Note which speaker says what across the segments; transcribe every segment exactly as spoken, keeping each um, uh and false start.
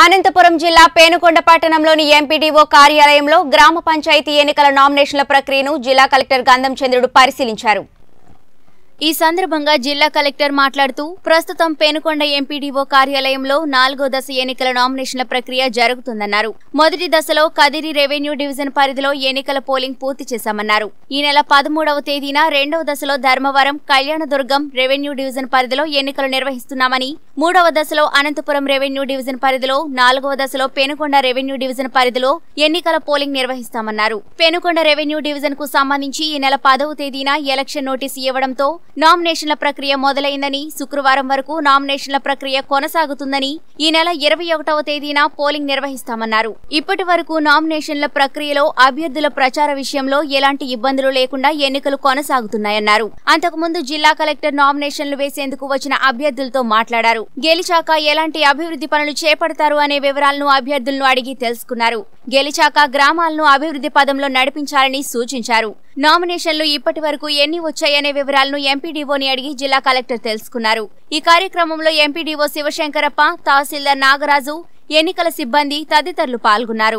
Speaker 1: అనంతపురం జిల్లా పేనుకొండ పట్టణంలోని ఎంపీడీఓ కార్యాలయంలో గ్రామ పంచాయతీ ఎన్నికల నామినేషన్ల ప్రక్రియను జిల్లా కలెక్టర్ గంధం చంద్రుడు పరిశీలించారు. ఈ సందర్భంగా జిల్లా కలెక్టర్ మాట్లాడుతూ ప్రస్తుతం పేనుకొండ ఎంపీడీఓ కార్యాలయంలో నాలుగో దశ ఎన్నికల నామినేషన్ల ప్రక్రియ జరుగుతుందన్నారు. మొదటి దశలో కదిరి రెవెన్యూ డివిజన్ పరిధిలో ఎన్నికల పోలింగ్ పూర్తి చేశామన్నారు. ఈ నెల పదమూడవ తేదీన రెండవ దశలో ధర్మవరం, కళ్యాణదుర్గం రెవెన్యూ డివిజన్ పరిధిలో ఎన్నికలు నిర్వహిస్తున్నామని, మూడవ దశలో అనంతపురం రెవెన్యూ డివిజన్ పరిధిలో, నాలుగవ దశలో పేనుకొండ రెవెన్యూ డివిజన్ పరిధిలో ఎన్నికల పోలింగ్ నిర్వహిస్తామన్నారు. పేనుకొండ రెవెన్యూ డివిజన్ కు సంబంధించి ఈ నెల పదవ తేదీన ఎలక్షన్ నోటీసు ఇవ్వడంతో నామినేషన్ల ప్రక్రియ మొదలైందని, శుక్రవారం వరకు నామినేషన్ల ప్రక్రియ కొనసాగుతుందని, ఈ నెల ఇరవై ఒకటవ తేదీన పోలింగ్ నిర్వహిస్తామన్నారు. ఇప్పటి వరకు నామినేషన్ల ప్రక్రియలో అభ్యర్థుల ప్రచార విషయంలో ఎలాంటి ఇబ్బందులు లేకుండా ఎన్నికలు కొనసాగుతున్నాయన్నారు. అంతకుముందు జిల్లా కలెక్టర్ నామినేషన్లు వేసేందుకు వచ్చిన అభ్యర్థులతో మాట్లాడారు. గెలిచాక ఎలాంటి అభివృద్ధి పనులు చేపడతారు అనే వివరాలను అభ్యర్థులను అడిగి తెలుసుకున్నారు. గెలిచాక గ్రామాలను అభివృద్ధి పదంలో నడిపించాలని సూచించారు. నామినేషన్లు ఇప్పటి వరకు ఎన్ని వచ్చాయనే వివరాలను ఎంపీడీఓని అడిగి జిల్లా కలెక్టర్ తెలుసుకున్నారు. ఈ కార్యక్రమంలో ఎంపీడీఓ శివశంకరప్ప, తహసీల్దార్ నాగరాజు, ఎన్నికల సిబ్బంది తదితరులు పాల్గొన్నారు.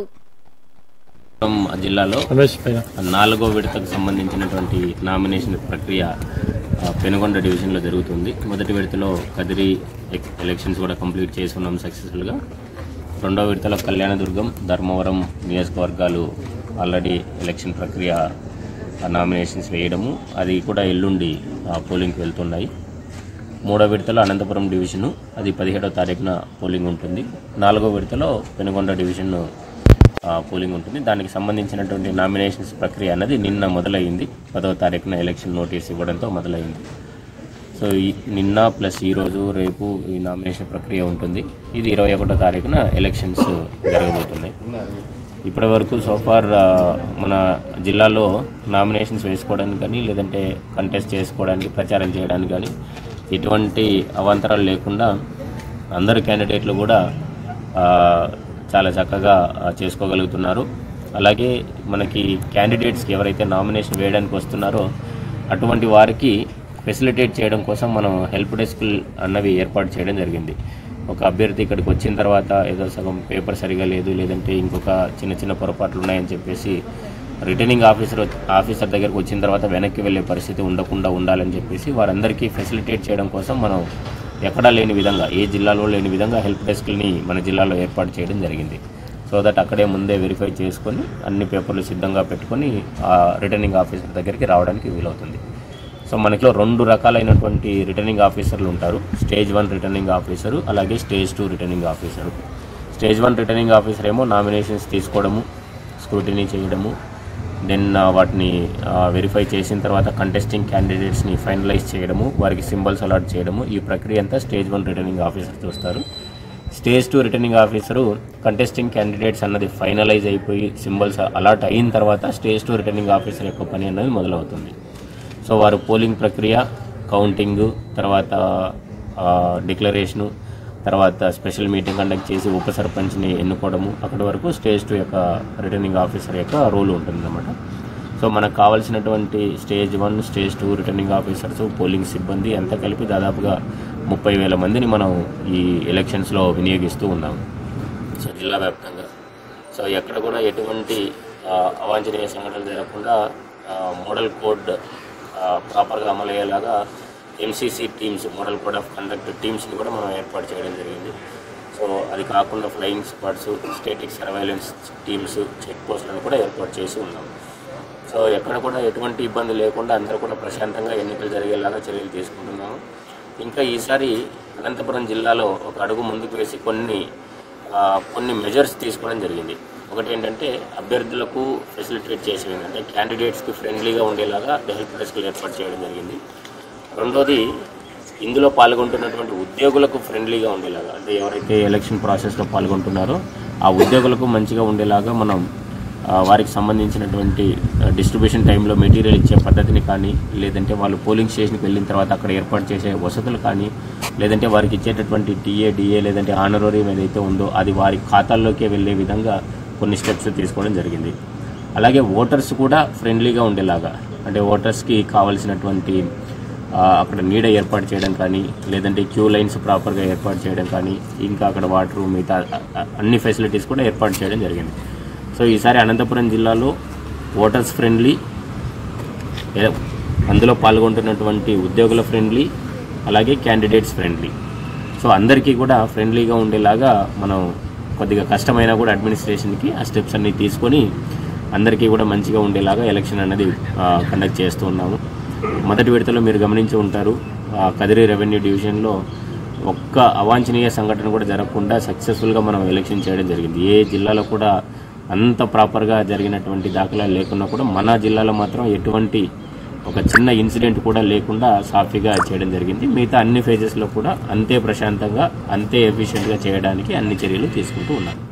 Speaker 2: జిల్లాలో నాలుగో విడతకు సంబంధించినటువంటి నామినేషన్ ప్రక్రియ పెనుగొండ డివిజన్లో జరుగుతుంది. మొదటి విడతలో కదిరి ఎలక్షన్స్ కూడా కంప్లీట్ చేసుకున్నాం సక్సెస్ఫుల్గా. రెండో విడతలో కళ్యాణదుర్గం, ధర్మవరం నియోజకవర్గాలు ఆల్రెడీ ఎలక్షన్ ప్రక్రియ నామినేషన్స్ వేయడము, అది కూడా ఎల్లుండి పోలింగ్కి వెళ్తున్నాయి. మూడో విడతలో అనంతపురం డివిజను, అది పదిహేడవ తారీఖున పోలింగ్ ఉంటుంది. నాలుగో విడతలో పెనుగొండ డివిజన్ పోలింగ్ ఉంటుంది. దానికి సంబంధించినటువంటి నామినేషన్స్ ప్రక్రియ అన్నది నిన్న మొదలైంది. పదవ తారీఖున ఎలక్షన్ నోటీస్ ఇవ్వడంతో మొదలైంది. సో ఈ నిన్న ప్లస్ ఈరోజు రేపు ఈ నామినేషన్ ప్రక్రియ ఉంటుంది. ఇది ఇరవై ఒకటో తారీఖున ఎలక్షన్స్ జరగబోతున్నాయి. ఇప్పటి వరకు సోఫార్ మన జిల్లాలో నామినేషన్స్ వేసుకోవడానికి కానీ, లేదంటే కంటెస్ట్ చేసుకోవడానికి, ప్రచారం చేయడానికి కానీ ఎటువంటి అవాంతరాలు లేకుండా అందరు క్యాండిడేట్లు కూడా చాలా చక్కగా చేసుకోగలుగుతున్నారు. అలాగే మనకి క్యాండిడేట్స్కి ఎవరైతే నామినేషన్ వేయడానికి వస్తున్నారో అటువంటి వారికి ఫెసిలిటేట్ చేయడం కోసం మనం హెల్ప్ డెస్క్లు అన్నవి ఏర్పాటు చేయడం జరిగింది. ఒక అభ్యర్థి ఇక్కడికి వచ్చిన తర్వాత ఏదో సగం పేపర్ సరిగా లేదు, లేదంటే ఇంకొక చిన్న చిన్న పొరపాట్లు ఉన్నాయని చెప్పేసి రిటర్నింగ్ ఆఫీసర్ ఆఫీసర్ దగ్గరకు వచ్చిన తర్వాత వెనక్కి వెళ్ళే పరిస్థితి ఉండకుండా ఉండాలని చెప్పేసి వారందరికీ ఫెసిలిటేట్ చేయడం కోసం మనం ఎక్కడా లేని విధంగా, ఏ జిల్లాలో లేని విధంగా హెల్ప్ డెస్క్ని మన జిల్లాలో ఏర్పాటు చేయడం జరిగింది. సో దట్ అక్కడే ముందే వెరిఫై చేసుకొని అన్ని పేపర్లు సిద్ధంగా పెట్టుకొని ఆ రిటర్నింగ్ ఆఫీసర్ దగ్గరికి రావడానికి వీలవుతుంది. సో మనకి రెండు రకాలైనటువంటి రిటర్నింగ్ ఆఫీసర్లు ఉంటారు. స్టేజ్ వన్ రిటర్నింగ్ ఆఫీసరు, అలాగే stage two returning officer. Stage one returning officer ఏమో నామినేషన్స్ తీసుకోవడము, స్క్రూటినీ చేయడము, దెన్ వాటిని వెరిఫై చేసిన తర్వాత కంటెస్టింగ్ క్యాండిడేట్స్ని ఫైనలైజ్ చేయడము, వారికి సింబల్స్ అలాట్ చేయడము, ఈ ప్రక్రియ అంతా స్టేజ్ వన్ రిటర్నింగ్ ఆఫీసర్ చూస్తారు. Stage two returning officer contesting candidates అన్నది ఫైనలైజ్ అయిపోయి సింబల్స్ అలాట్ అయిన తర్వాత స్టేజ్ టూ రిటర్నింగ్ ఆఫీసర్ యొక్క పని అన్నది మొదలవుతుంది. సో వారు పోలింగ్ ప్రక్రియ, కౌంటింగు, తర్వాత డిక్లరేషను, తర్వాత స్పెషల్ మీటింగ్ కండక్ట్ చేసి ఉప సర్పంచ్ని ఎన్నుకోవడము, అక్కడి వరకు స్టేజ్ టూ యొక్క రిటర్నింగ్ ఆఫీసర్ యొక్క రోల్ ఉంటుందన్నమాట. సో మనకు కావాల్సినటువంటి stage one, stage two returning officers, polling సిబ్బంది అంతా కలిపి దాదాపుగా ముప్పై వేల మందిని మనం ఈ ఎలక్షన్స్లో వినియోగిస్తూ ఉన్నాము. సో జిల్లా వ్యాప్తంగా సో ఎక్కడ కూడా ఎటువంటి అవాంఛనీయ సంఘటనలు జరగకుండా మోడల్ కోడ్ ప్రాపర్గా అమలు అయ్యేలాగా MCC teams, model code of conduct టీమ్స్ని కూడా మనం ఏర్పాటు చేయడం జరిగింది. సో అది కాకుండా flying squads, static surveillance teams, check పోస్టులను కూడా ఏర్పాటు చేసి ఉన్నాం. సో ఎక్కడ కూడా ఎటువంటి ఇబ్బంది లేకుండా అందరూ కూడా ప్రశాంతంగా ఎన్నికలు జరిగేలాగా చర్యలు తీసుకుంటున్నాము. ఇంకా ఈసారి అనంతపురం జిల్లాలో ఒక అడుగు ముందుకు వేసి కొన్ని కొన్ని మెజర్స్ తీసుకోవడం జరిగింది. ఒకటి ఏంటంటే అభ్యర్థులకు ఫెసిలిటేట్ చేసే ఏంటంటే క్యాండిడేట్స్కి ఫ్రెండ్లీగా ఉండేలాగా హెల్ప్ డెస్క్లు ఏర్పాటు చేయడం జరిగింది. రెండోది ఇందులో పాల్గొంటున్నటువంటి ఉద్యోగులకు ఫ్రెండ్లీగా ఉండేలాగా, అంటే ఎవరైతే ఎలక్షన్ ప్రాసెస్లో పాల్గొంటున్నారో ఆ ఉద్యోగులకు మంచిగా ఉండేలాగా మనం వారికి సంబంధించినటువంటి డిస్ట్రిబ్యూషన్ టైంలో మెటీరియల్ ఇచ్చే పద్ధతిని కానీ, లేదంటే వాళ్ళు పోలింగ్ స్టేషన్కి వెళ్ళిన తర్వాత అక్కడ ఏర్పాటు చేసే వసతులు కానీ, లేదంటే వారికి ఇచ్చేటటువంటి టీఏ డిఏ లేదంటే ఆనరోరియం ఏదైతే ఉందో అది వారి ఖాతాల్లోకే వెళ్ళే విధంగా కొన్ని స్టెప్స్ తీసుకోవడం జరిగింది. అలాగే ఓటర్స్ కూడా ఫ్రెండ్లీగా ఉండేలాగా, అంటే ఓటర్స్కి కావాల్సినటువంటి అక్కడ నీడ ఏర్పాటు చేయడం కానీ, లేదంటే క్యూ లైన్స్ ప్రాపర్గా ఏర్పాటు చేయడం కానీ, ఇంకా అక్కడ వాటర్ మిగతా అన్ని ఫెసిలిటీస్ కూడా ఏర్పాటు చేయడం జరిగింది. సో ఈసారి అనంతపురం జిల్లాలో ఓటర్స్ ఫ్రెండ్లీ, అందులో పాల్గొంటున్నటువంటి ఉద్యోగుల ఫ్రెండ్లీ, అలాగే క్యాండిడేట్స్ ఫ్రెండ్లీ. సో అందరికీ కూడా ఫ్రెండ్లీగా ఉండేలాగా మనం కొద్దిగా కష్టమైనా కూడా అడ్మినిస్ట్రేషన్కి ఆ స్టెప్స్ అన్నీ తీసుకొని అందరికీ కూడా మంచిగా ఉండేలాగా ఎలక్షన్ అనేది కండక్ట్ చేస్తూ ఉన్నాము. మొదటి విడతలో మీరు గమనించి ఉంటారు, కదిరి రెవెన్యూ డివిజన్లో ఒక్క అవాంఛనీయ సంఘటన కూడా జరగకుండా సక్సెస్ఫుల్గా మనం ఎలక్షన్ చేయడం జరిగింది. ఏ జిల్లాలో కూడా అంత ప్రాపర్గా జరిగినటువంటి దాఖలాలు లేకున్నా కూడా మన జిల్లాలో మాత్రం ఎటువంటి ఒక చిన్న ఇన్సిడెంట్ కూడా లేకుండా సాఫీగా చేయడం జరిగింది. మిగతా అన్ని ఫేజెస్లో కూడా అంతే ప్రశాంతంగా, అంతే ఎఫిషియెంట్గా చేయడానికి అన్ని చర్యలు తీసుకుంటూ ఉన్నాం.